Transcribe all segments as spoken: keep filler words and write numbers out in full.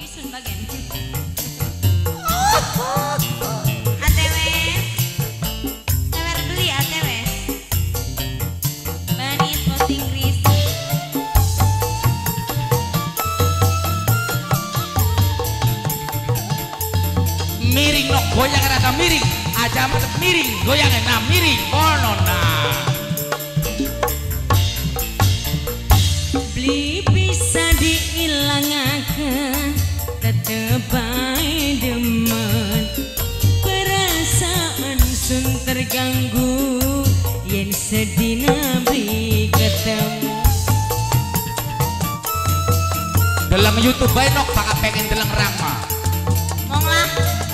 Isun bagian. A T W. Tewer beli A T W. Banit posting Inggris. Miring nok goyang rada miring. Aja mah miring, goyang nah miring. Kono nah. Beli bisa diilangakan tetep bae demen perasaan sun terganggu yen sedina beli ketemu Dalam YouTube bae nok bakal pengen deleng Rama. mong lah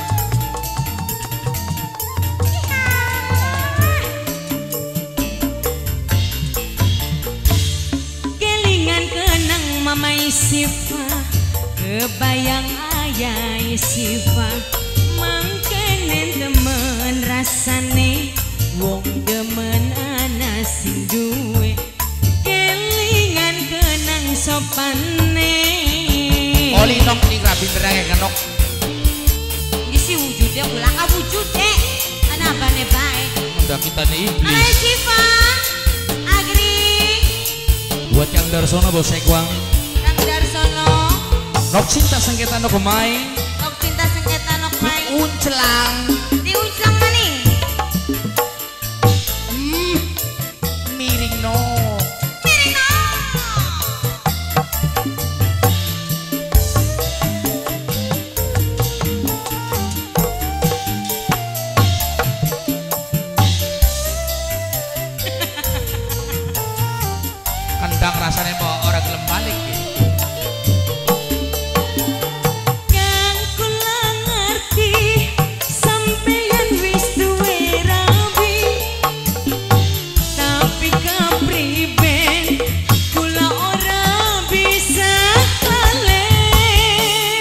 Mamai Siva kebayang ayai Siva mangkenen temen rasane wong demen ana sing duwe kelingan kenang sopane Oli nok ning rabin terang ngenok. isi wujudnya ulah ka wujud dek ana bane bae Udah kita nih Hai iblis. Siva Agri Buat yang Darsono bos Ekwang. Kang Darsono Nok cinta sengketa nok pemain. Nok cinta sengketa nok main Uncelang. diuncang maning Hmm. Miring no. Mirino Kendang rasanya mau orang gelem balik ya. Kang kula ngerti sampeyan wis duwe rabi tapi kapriben kula ora bisa kalen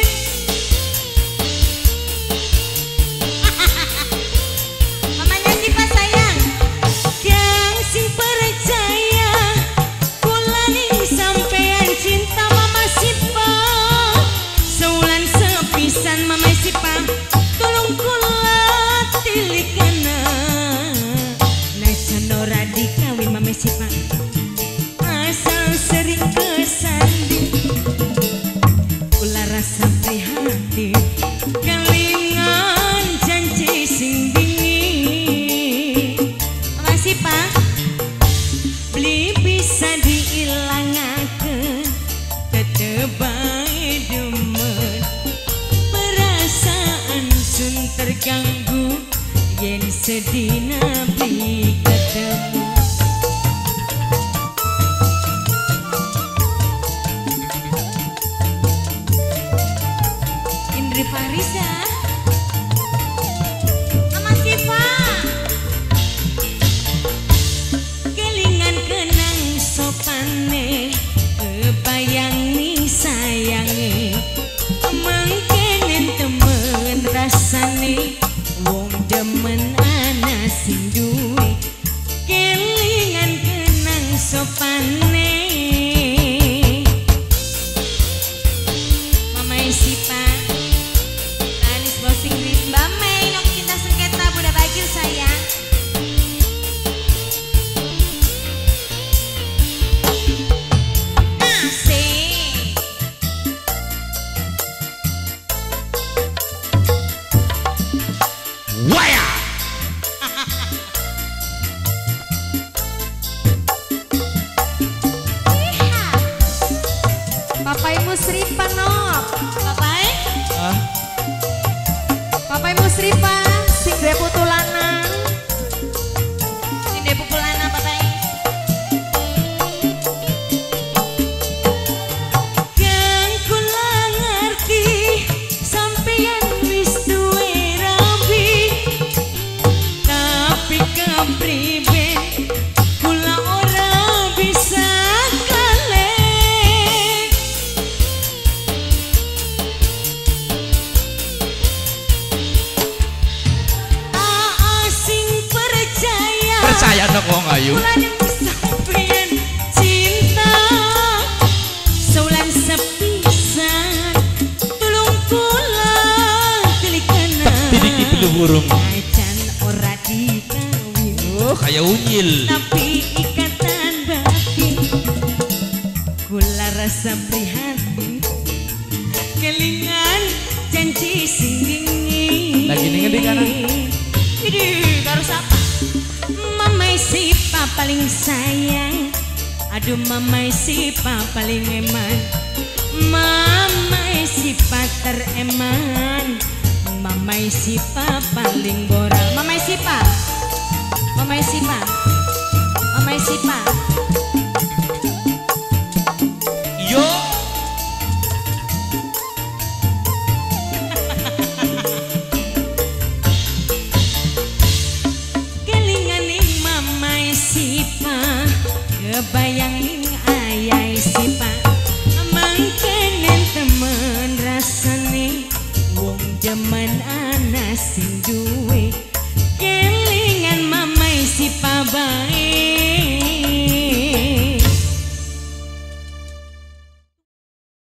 mamanya Siva sayang Kang sing percaya kula ning sampeyan cinta Mama Siva seulan sepisan Mama Siva tolong kula tilikana najan ora dikawin Mama Siva asal sering kesanding kula rasa prihatin kelingan janji sing dingin Mama Siva beli bisa diilangaken tetep bae demen perasaan sun terganggu yen sedina beli ketemu Indri Farisa Mama Siva kelingan kenang sopane kebayang nih sayange mangkenen temen rasane wong demen ana sing duwe kelingan kenang sopane Mama Siva Anis bos Inggris Mbak Mei nok cinta sengketa budak bagir sayang Asik. Waya. Papai Musripa nok. Papai? Ah, Papai Musripa sing deputulana. Sing deputulana papai. Kang kula ngerti sampeyan wis duwe rabi tapi kapriben kula ora bisa kalen Aa sing percaya percaya nok wong ayu. kula ning sampeyan cinta seulan sepisan tulung tuh burung. Acan ora dikawin. Oh, kayak unyil. Tapi ikatan batin kula rasa prihatin kelingan janji sing dingin. Lagi ning ngendi kana? Idi karo sapa? Mamai sipa paling sayang. Aduh mamai sipa paling eman. Mamai sipa tereman. Mamai sipa paling bora. Mamai sipa. Mamai sipa. Mamai sipa. Yo. Kelinganing mamai sipa, kebayangin ayai sipa. Mangkenen temen rasane wong jaman ana sing duwe.